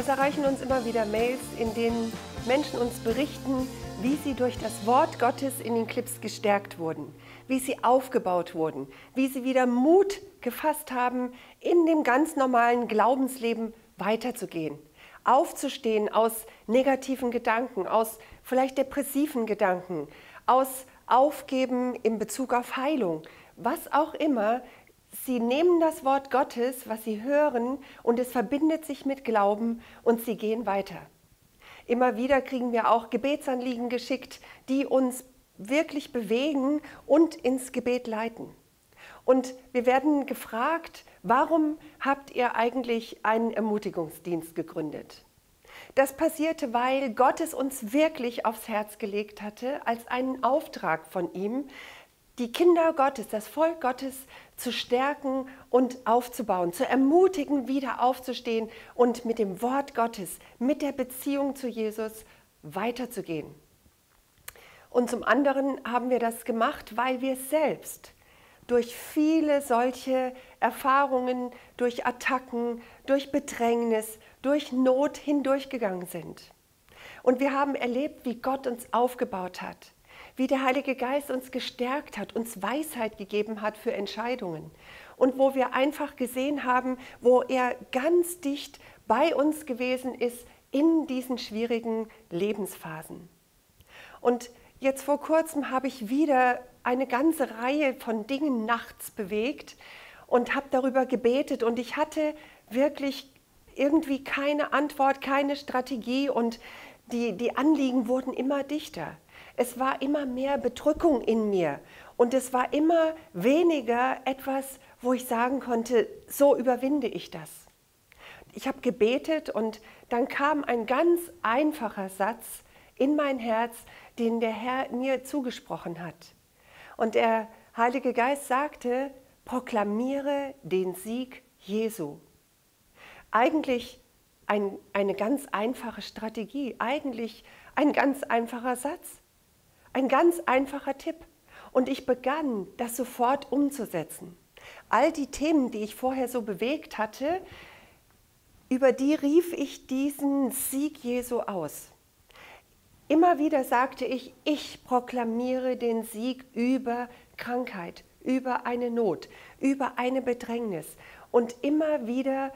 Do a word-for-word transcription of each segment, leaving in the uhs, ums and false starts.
Es erreichen uns immer wieder Mails, in denen Menschen uns berichten, wie sie durch das Wort Gottes in den Clips gestärkt wurden, wie sie aufgebaut wurden, wie sie wieder Mut gefasst haben, in dem ganz normalen Glaubensleben weiterzugehen, aufzustehen aus negativen Gedanken, aus vielleicht depressiven Gedanken, aus Aufgeben in Bezug auf Heilung, was auch immer. Sie nehmen das Wort Gottes, was sie hören, und es verbindet sich mit Glauben und sie gehen weiter. Immer wieder kriegen wir auch Gebetsanliegen geschickt, die uns wirklich bewegen und ins Gebet leiten. Und wir werden gefragt, warum habt ihr eigentlich einen Ermutigungsdienst gegründet? Das passierte, weil Gott es uns wirklich aufs Herz gelegt hatte, als einen Auftrag von ihm, die Kinder Gottes, das Volk Gottes zu stärken und aufzubauen, zu ermutigen, wieder aufzustehen und mit dem Wort Gottes, mit der Beziehung zu Jesus weiterzugehen. Und zum anderen haben wir das gemacht, weil wir selbst durch viele solche Erfahrungen, durch Attacken, durch Bedrängnis, durch Not hindurchgegangen sind. Und wir haben erlebt, wie Gott uns aufgebaut hat, wie der Heilige Geist uns gestärkt hat, uns Weisheit gegeben hat für Entscheidungen und wo wir einfach gesehen haben, wo er ganz dicht bei uns gewesen ist in diesen schwierigen Lebensphasen. Und jetzt vor kurzem habe ich wieder eine ganze Reihe von Dingen nachts bewegt und habe darüber gebetet und ich hatte wirklich irgendwie keine Antwort, keine Strategie und die, die Anliegen wurden immer dichter. Es war immer mehr Bedrückung in mir und es war immer weniger etwas, wo ich sagen konnte, so überwinde ich das. Ich habe gebetet und dann kam ein ganz einfacher Satz in mein Herz, den der Herr mir zugesprochen hat. Und der Heilige Geist sagte, proklamiere den Sieg Jesu. Eigentlich ein, eine ganz einfache Strategie, eigentlich ein ganz einfacher Satz. Ein ganz einfacher Tipp. Und ich begann, das sofort umzusetzen. All die Themen, die ich vorher so bewegt hatte, über die rief ich diesen Sieg Jesu aus. Immer wieder sagte ich, ich proklamiere den Sieg über Krankheit, über eine Not, über eine Bedrängnis. Und immer wieder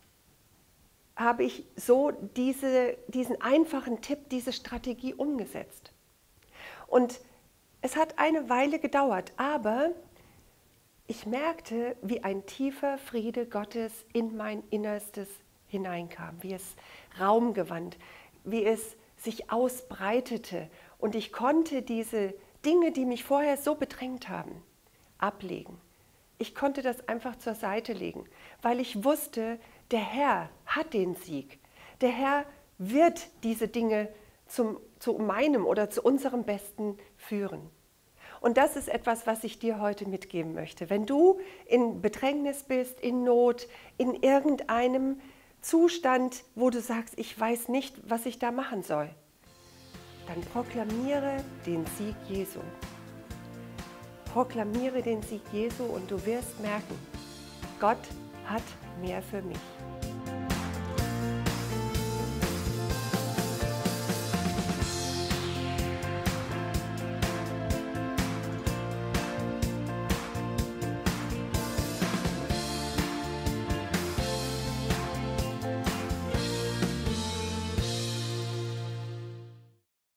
habe ich so diese, diesen einfachen Tipp, diese Strategie umgesetzt. Und es hat eine Weile gedauert, aber ich merkte, wie ein tiefer Friede Gottes in mein Innerstes hineinkam, wie es Raum gewann, wie es sich ausbreitete. Und ich konnte diese Dinge, die mich vorher so bedrängt haben, ablegen. Ich konnte das einfach zur Seite legen, weil ich wusste, der Herr hat den Sieg. Der Herr wird diese Dinge Zum, zu meinem oder zu unserem Besten führen. Und das ist etwas, was ich dir heute mitgeben möchte. Wenn du in Bedrängnis bist, in Not, in irgendeinem Zustand, wo du sagst, ich weiß nicht, was ich da machen soll, dann proklamiere den Sieg Jesu. Proklamiere den Sieg Jesu und du wirst merken, Gott hat mehr für mich.